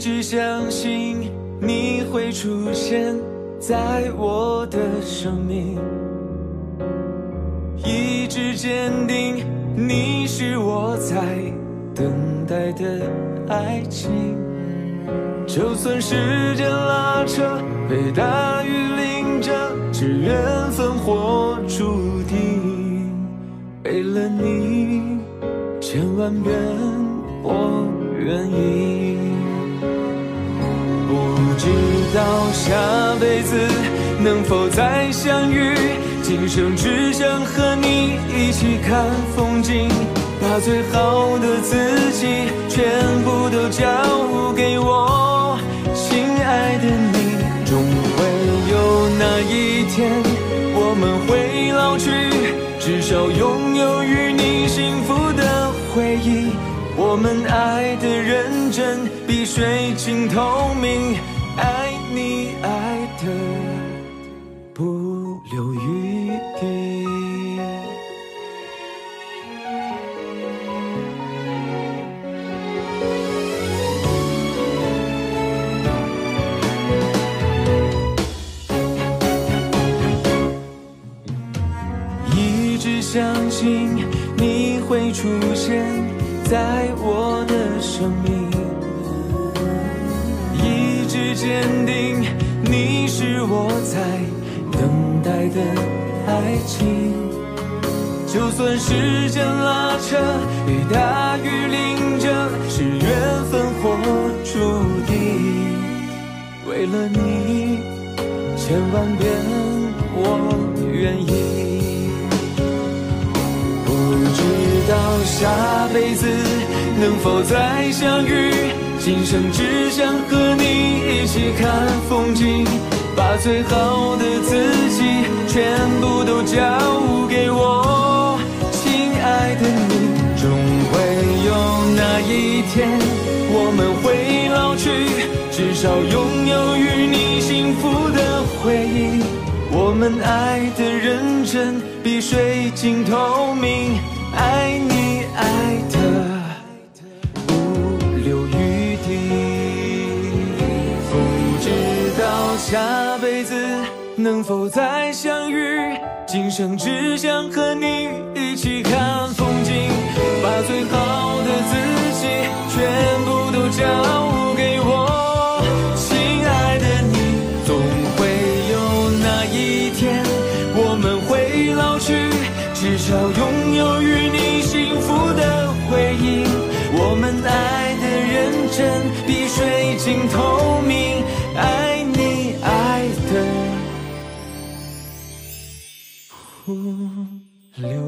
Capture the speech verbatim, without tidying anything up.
直相信你会出现在我的生命，一直坚定你是我在等待的爱情。就算时间拉扯，被大雨淋着，是缘分或注定。为了你，千万遍我愿意。不知道下辈子能否再相遇，今生只想和你一起看风景，把最好的自己全部都交给我。亲爱的你，终会有那一天，我们会老去，至少拥有与你幸福的回忆。我们爱的认真，比水晶透明，爱你爱的不留余地。一直相信你会出现在我的生命，一直坚定你是我在等待的爱情。就算时间拉扯，被大雨淋着，是缘分或注定。为了你，千万遍我愿意。不知道下辈子能否再相遇，今生只想和你一起看风景，把最好的自己全部都交给我。亲爱的你，终会有那一天，我们会老去，至少拥有与你幸福的回忆。我们爱的认真，比水晶透明，爱你爱的不留余地。不知道下辈子能否再相遇，今生只想和你一起看风景，把最好的自己全部都交给我。亲爱的你，总会有那一天，我们会老去，至少拥有与你幸福的回忆。我们爱的认真，比水晶透明，爱你爱的不留